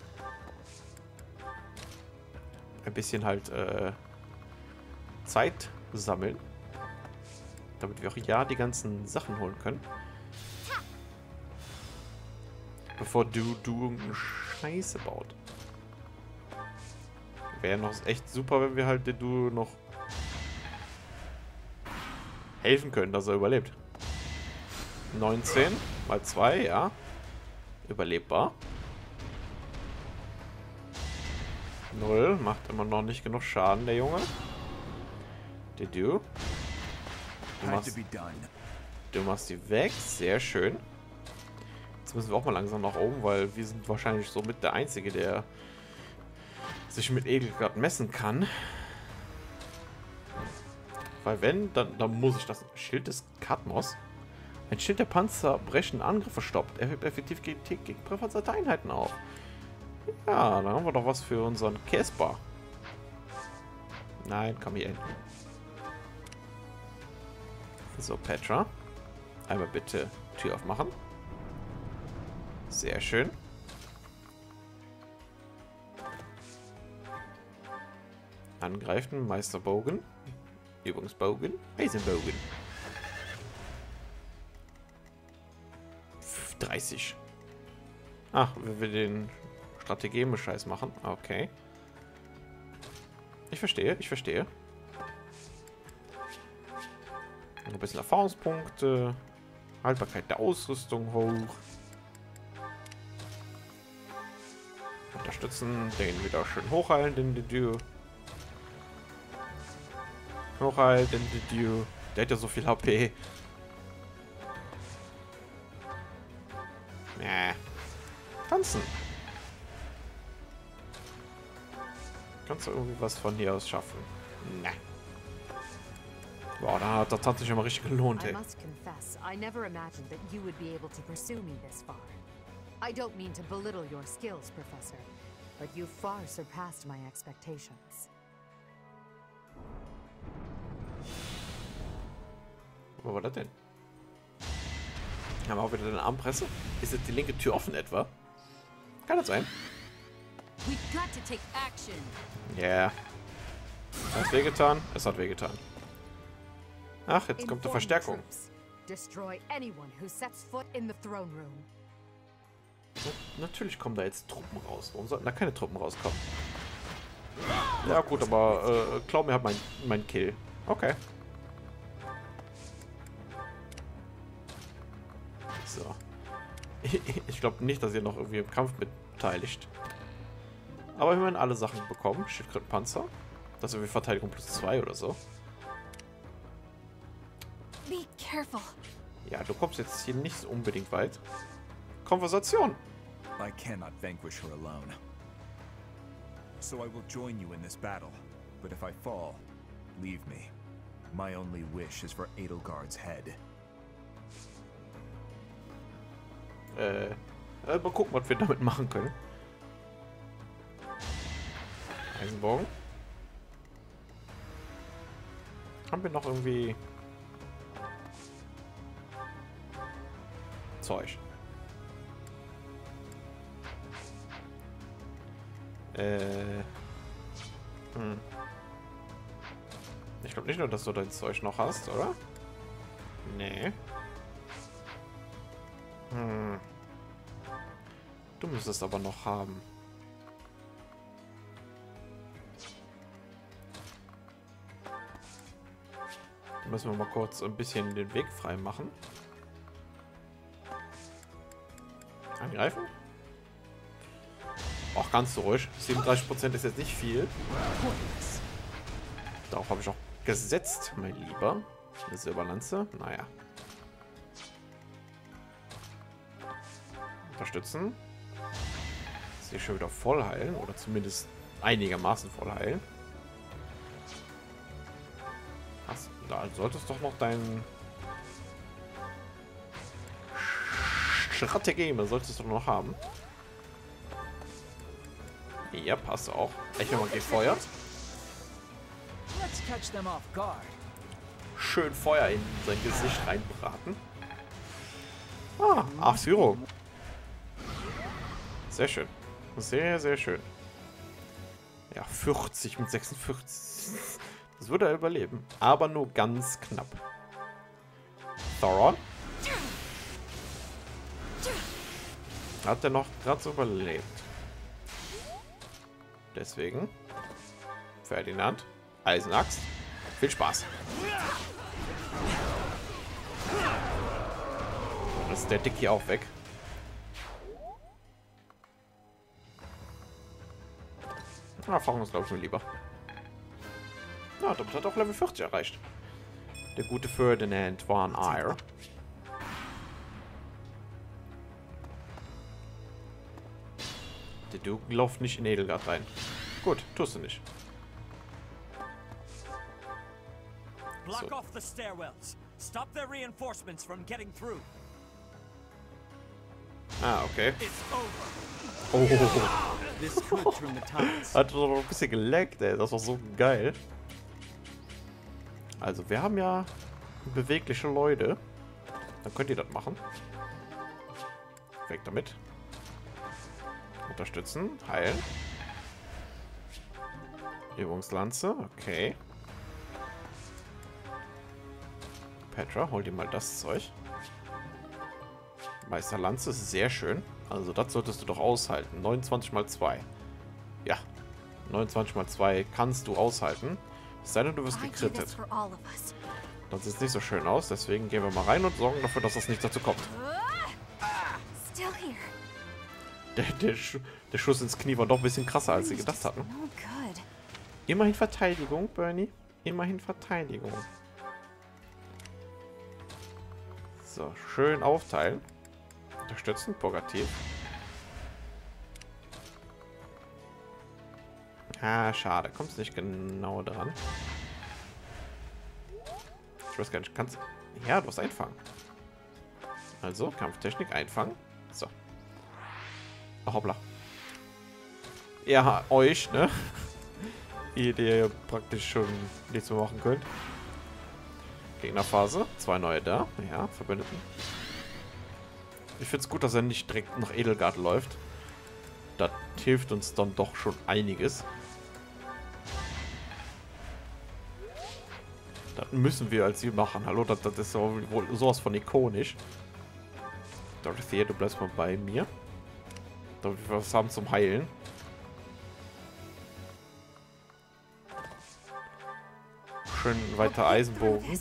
Ein bisschen halt Zeit sammeln. Damit wir auch ja die ganzen Sachen holen können. Bevor du Scheiße baut. Wäre noch echt super, wenn wir halt den Du noch helfen können, dass er überlebt. 19 mal 2, ja. Überlebbar. 0, macht immer noch nicht genug Schaden, der Junge. Du machst die weg, sehr schön. Jetzt müssen wir auch mal langsam nach oben, weil wir sind wahrscheinlich somit der Einzige, der sich mit Edelgard messen kann. Weil wenn, dann muss ich das Schild des Katmos. Ein Schild der Panzer brechen Angriffe stoppt. Er hebt effektiv gegen panzerte Einheiten auf. Ja, dann haben wir doch was für unseren Casper. Nein, komm hier hin. So, Petra. Einmal bitte Tür aufmachen. Sehr schön. Angreifen, Meisterbogen. Übungsbogen, Eisenbogen. 30. Ach, wenn wir den Strategeme-Scheiß machen. Okay. Ich verstehe, ich verstehe. Ein bisschen Erfahrungspunkte. Haltbarkeit der Ausrüstung hoch. Unterstützen, den wieder schön hochheilen, den Dew. Hochheilen, den Dew. Der hat ja so viel HP. Nee. Tanzen. Kannst du irgendwie was von hier aus schaffen? Nee. Boah, da hat das tatsächlich immer richtig gelohnt, ey. I must confess, I never imagined that you would be able to pursue me this far. I don't mean to belittle your skills, Professor, but you far surpassed my expectations. Wo war das denn? Haben wir auch wieder eine Armpresse? Ist jetzt die linke Tür offen etwa? Kann das sein? Ja. Yeah. Hat wehgetan? Es hat wehgetan. Ach, jetzt kommt die Verstärkung. Natürlich kommen da jetzt Truppen raus. Warum sollten da keine Truppen rauskommen? Ja gut, aber glaub mir, hat mein Kill. Okay. So. Ich glaube nicht, dass ihr noch irgendwie im Kampf mit beteiligt. Aber immerhin alle Sachen bekommen. Schildkröten Panzer. Das ist irgendwie Verteidigung plus 2 oder so. Be careful. Ja, du kommst jetzt hier nicht unbedingt weit. Konversation. I cannot vanquish her alone. So I will join you in this battle. But if I fall, leave me. My only wish is for Edelgard's head. Mal gucken, was wir damit machen können. Eisenbogen. Haben wir noch irgendwie Zeug? Ich glaube nicht nur, dass du dein Zeug noch hast, oder? Nee. Du müsstest aber noch haben. Da müssen wir mal kurz ein bisschen den Weg frei machen. Angreifen? Auch ganz so ruhig. 37% ist jetzt nicht viel. Darauf habe ich auch gesetzt, mein Lieber. Eine Silberlanze. Naja. Unterstützen. Jetzt hier schon wieder voll heilen. Oder zumindest einigermaßen voll heilen. Da solltest doch noch dein Strategie, solltest du noch haben. Ja, passt auch. Ich will mal Feuer. Schön Feuer in sein Gesicht reinbraten. Ah, Arthuro. Sehr schön. Sehr, sehr schön. Ja, 40 mit 46. Das würde er überleben. Aber nur ganz knapp. Thoron. Hat er noch gerade so überlebt. Deswegen. Ferdinand. Eisenaxt. Viel Spaß. Dann ist der Dicky auch weg. Erfahrung ist, glaube ich, mir lieber. Ja, damit hat auch Level 40 erreicht. Der gute Ferdinand Von Eyre. Der Duke läuft nicht in Edelgard rein. Gut, tust du nicht. Block off the stairwells. Stop their reinforcements from getting through. Ah, okay. Oh. Hat doch ein bisschen geleckt, ey. Das war so geil. Also, wir haben ja bewegliche Leute. Dann könnt ihr das machen. Weg damit. Unterstützen. Heilen. Übungslanze. Okay. Petra, hol dir mal das Zeug. Meisterlanze ist sehr schön. Also das solltest du doch aushalten. 29 mal 2. Ja. 29 mal 2 kannst du aushalten. Es sei denn, du wirst gekrittet. Das sieht nicht so schön aus. Deswegen gehen wir mal rein und sorgen dafür, dass das nicht dazu kommt. Der Schuss ins Knie war doch ein bisschen krasser, als sie gedacht hatten. Immerhin Verteidigung, Bernie. Immerhin Verteidigung. So, schön aufteilen. Unterstützen, Purgativ. Ah, schade. Kommst nicht genau dran. Ich weiß gar nicht, kannst... Ja, du hast einfangen. Also, Kampftechnik einfangen. So. Oh, hoppla. Ja, euch, ne? Ihr praktisch schon nichts mehr machen könnt. Gegnerphase. 2 neue da. Ja, Verbündeten. Ich finde es gut, dass er nicht direkt nach Edelgard läuft. Das hilft uns dann doch schon einiges. Das müssen wir als sie machen. Hallo, das ist wohl sowas von ikonisch. Dorothea, du bleibst mal bei mir. Damit wir was haben zum Heilen. Schön weiter Eisenbogen.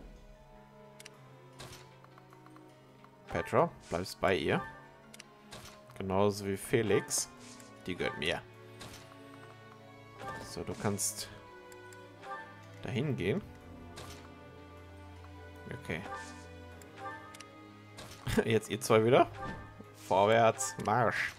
Petra, bleibst bei ihr. Genauso wie Felix. Die gehört mir. So, du kannst dahin gehen. Okay. Jetzt ihr zwei wieder. Vorwärts, Marsch.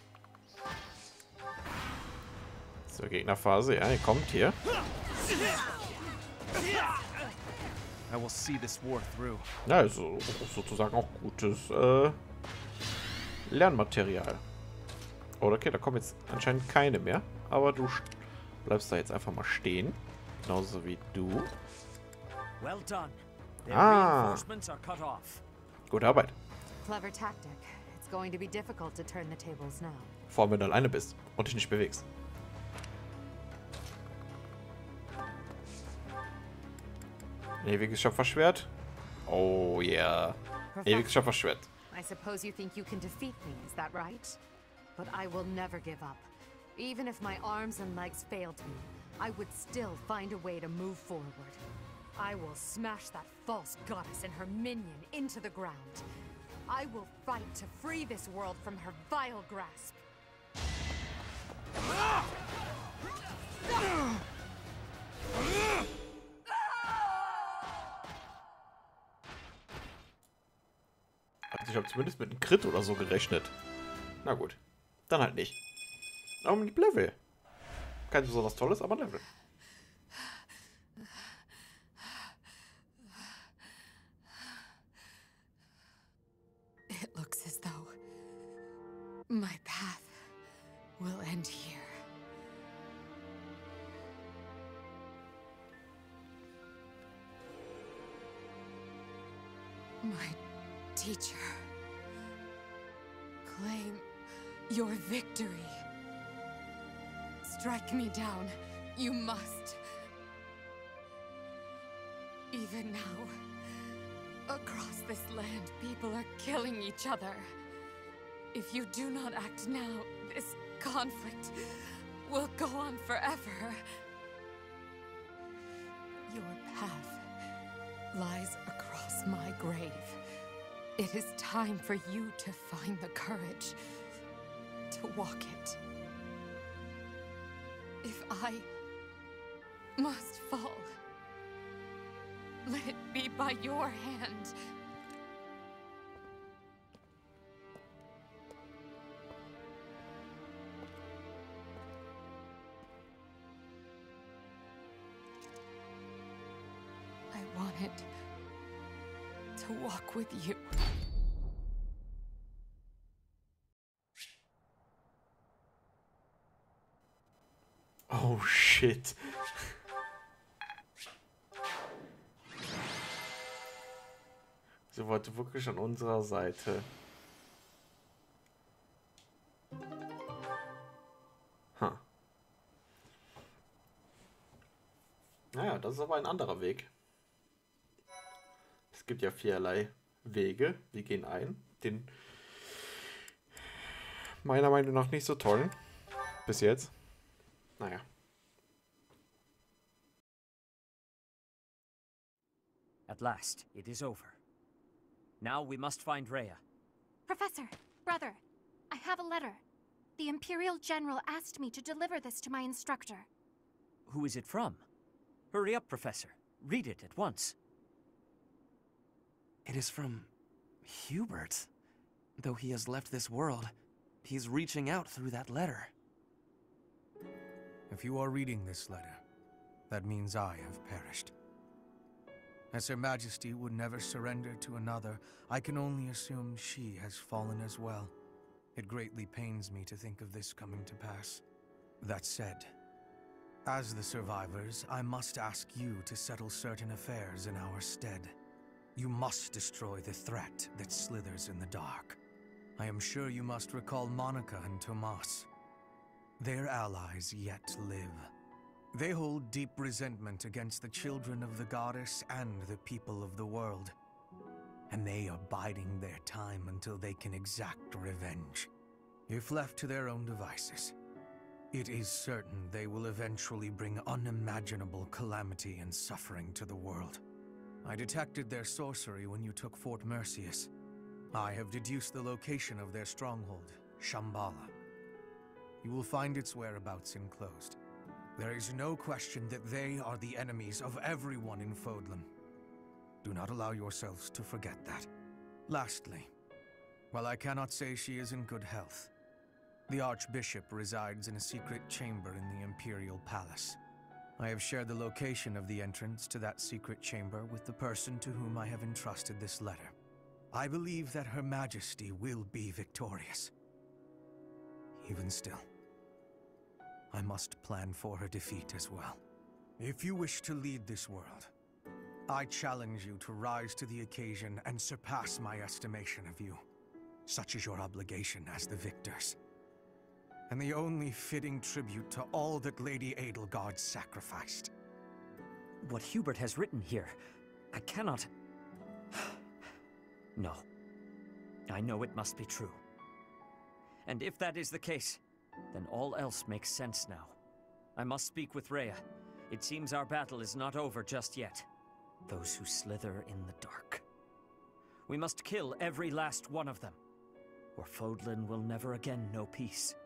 So, Gegnerphase. Ja, ihr kommt hier. I will see this war through. Ja, also sozusagen auch gutes Lernmaterial. Oh, okay, da kommen jetzt anscheinend keine mehr. Aber du bleibst da jetzt einfach mal stehen. Genauso wie du. Well done. Their Ah. reinforcements are cut off. Gute Arbeit. Clever tactic. It's going to be difficult to turn the tables now. Vor allem, wenn du alleine bist und dich nicht bewegst. Ewiges Schöpferschwert. Oh yeah. Ewiges Schöpferschwert. I suppose you think you can defeat me, is that right? But I will never give up. Even if my arms and legs failed me, I would still find a way to move forward. I will smash that false goddess and her minion into the ground. I will fight to free this world from her vile grasp. Also ich habe zumindest mit einem Crit oder so gerechnet. Na gut. Dann halt nicht. Aber mit Level. Kein besonders tolles, aber Level. It looks as though my path will end here. My teacher, claim your victory. Strike me down, you must. Even now, across this land, people are killing each other. If you do not act now, this conflict will go on forever. Your path lies across my grave. It is time for you to find the courage to walk it. If I must fall, let it be by your hand. I wanted to walk with you. Oh shit. Sie wollte wirklich an unserer Seite. Ha. Naja, das ist aber ein anderer Weg. Es gibt ja vielerlei Wege. Wir gehen ein. Den meiner Meinung nach nicht so tollen. Bis jetzt. Naja. At last, it is over. Now we must find Rhea. Professor, brother, I have a letter. The Imperial General asked me to deliver this to my instructor. Who is it from? Hurry up, Professor. Read it at once. It is from Hubert. Though he has left this world, he's reaching out through that letter. If you are reading this letter, that means I have perished. As Her Majesty would never surrender to another, I can only assume she has fallen as well. It greatly pains me to think of this coming to pass. That said, as the survivors, I must ask you to settle certain affairs in our stead. You must destroy the threat that slithers in the dark. I am sure you must recall Monica and Tomas. Their allies yet live. They hold deep resentment against the children of the goddess and the people of the world. And they are biding their time until they can exact revenge. If left to their own devices, it is certain they will eventually bring unimaginable calamity and suffering to the world. I detected their sorcery when you took Fort Mercius. I have deduced the location of their stronghold, Shambhala. You will find its whereabouts enclosed. There is no question that they are the enemies of everyone in Fodlan. Do not allow yourselves to forget that. Lastly, while I cannot say she is in good health, the Archbishop resides in a secret chamber in the Imperial Palace. I have shared the location of the entrance to that secret chamber with the person to whom I have entrusted this letter. I believe that Her Majesty will be victorious. Even still, I must plan for her defeat as well. If you wish to lead this world, I challenge you to rise to the occasion and surpass my estimation of you. Such is your obligation as the victors. And the only fitting tribute to all that Lady Edelgard sacrificed. What Hubert has written here, I cannot... No. I know it must be true. And if that is the case, then all else makes sense now. I must speak with Rhea. It seems our battle is not over just yet. Those who slither in the dark. We must kill every last one of them, or Fodlan will never again know peace.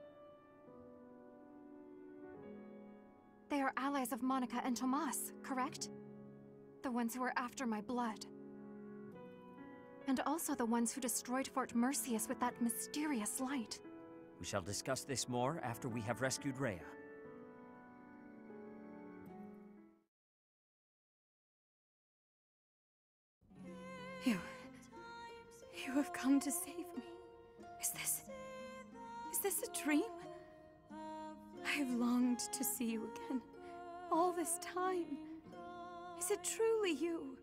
They are allies of Monica and Tomas, correct? The ones who are after my blood. And also the ones who destroyed Fort Merceus with that mysterious light. We shall discuss this more after we have rescued Rhea. You have come to save me. Is this a dream? I have longed to see you again, all this time. Is it truly you?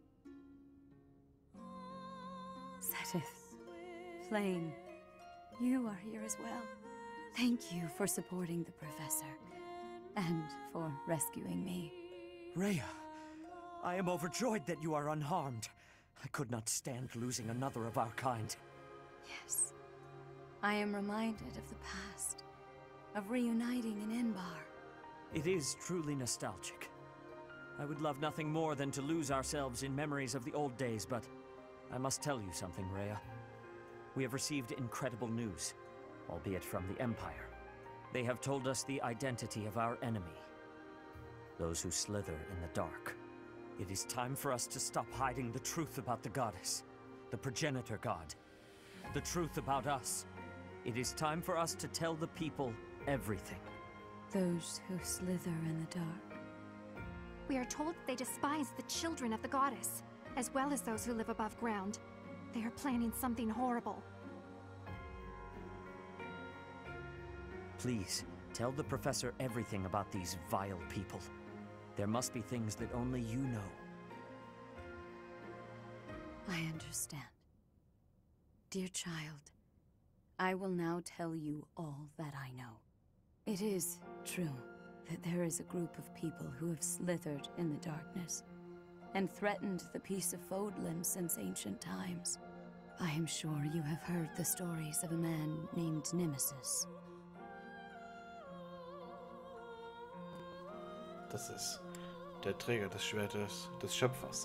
Setith, Flame, you are here as well. Thank you for supporting the Professor, and for rescuing me. Rhea, I am overjoyed that you are unharmed. I could not stand losing another of our kind. Yes, I am reminded of the past, of reuniting in Enbar. It is truly nostalgic. I would love nothing more than to lose ourselves in memories of the old days, but I must tell you something, Rhea. We have received incredible news, albeit from the Empire. They have told us the identity of our enemy, those who slither in the dark. It is time for us to stop hiding the truth about the goddess, the progenitor god, the truth about us. It is time for us to tell the people everything. Those who slither in the dark. We are told they despise the children of the goddess, as well as those who live above ground. They are planning something horrible. Please, tell the Professor everything about these vile people. There must be things that only you know. I understand. Dear child, I will now tell you all that I know. It is true that there is a group of people who have slithered in the darkness and threatened the peace of Fodlan since ancient times. I am sure you have heard the stories of a man named Nemesis. Das ist der Träger des Schwertes des Schöpfers.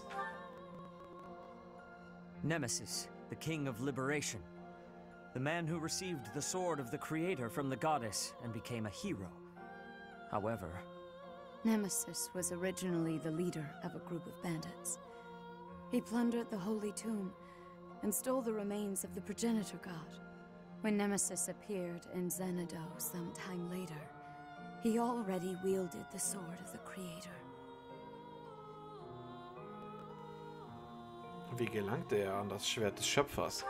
Nemesis, the king of liberation. The man who received the sword of the creator from the goddess and became a hero. However... Nemesis was originally the leader of a group of bandits. He plundered the Holy Tomb and stole the remains of the progenitor god. When Nemesis appeared in Xanadu some time later, he already wielded the sword of the creator. Wie gelangte er an das Schwert des Schöpfers?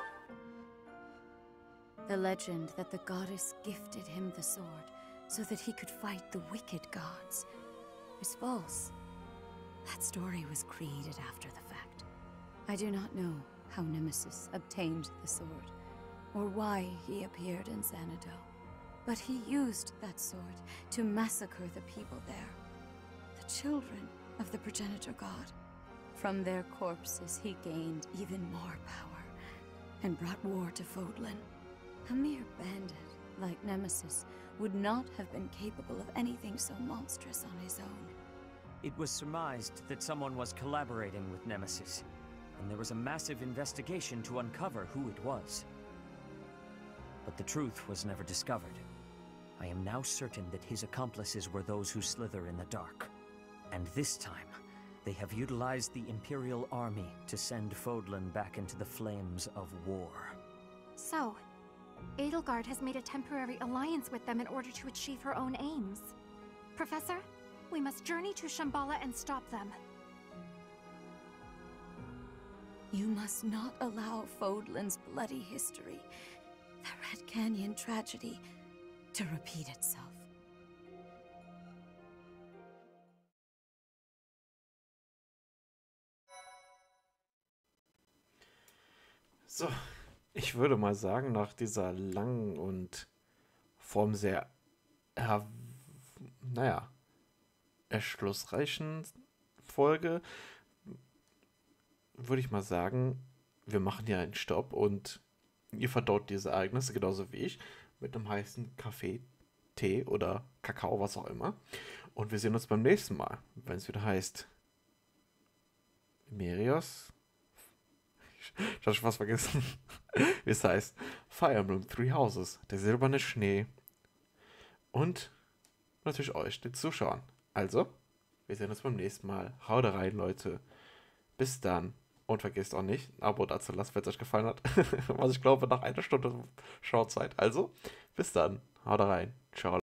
The legend that the goddess gifted him the sword so that he could fight the wicked gods is false. That story was created after the fact. I do not know how Nemesis obtained the sword, or why he appeared in Xanadu, but he used that sword to massacre the people there, the children of the progenitor god. From their corpses he gained even more power, and brought war to Fodlan. A mere bandit like Nemesis would not have been capable of anything so monstrous on his own. It was surmised that someone was collaborating with Nemesis, and there was a massive investigation to uncover who it was. But the truth was never discovered. I am now certain that his accomplices were those who slither in the dark. And this time, they have utilized the Imperial Army to send Fodlan back into the flames of war. So, Edelgard has made a temporary alliance with them in order to achieve her own aims. Professor, We must journey to Shambhala and stop them. You must not allow Fodlan's bloody history, the Red Canyon tragedy, to repeat itself. So, ich würde mal sagen, nach dieser langen und vom sehr, erschlussreichen Folge, würde ich mal sagen, wir machen hier einen Stopp und ihr verdaut diese Ereignisse genauso wie ich mit einem heißen Kaffee, Tee oder Kakao, was auch immer. Und wir sehen uns beim nächsten Mal, wenn es wieder heißt Merios. Ich hatte schon fast vergessen, wie es heißt. Fire Emblem Three Houses, der silberne Schnee. Und natürlich euch, den Zuschauern. Also, wir sehen uns beim nächsten Mal. Haut rein, Leute. Bis dann. Und vergesst auch nicht, ein Abo dazu lasst, wenn es euch gefallen hat. Was ich glaube, nach einer Stunde Schauzeit. Also, bis dann. Haut rein. Ciao.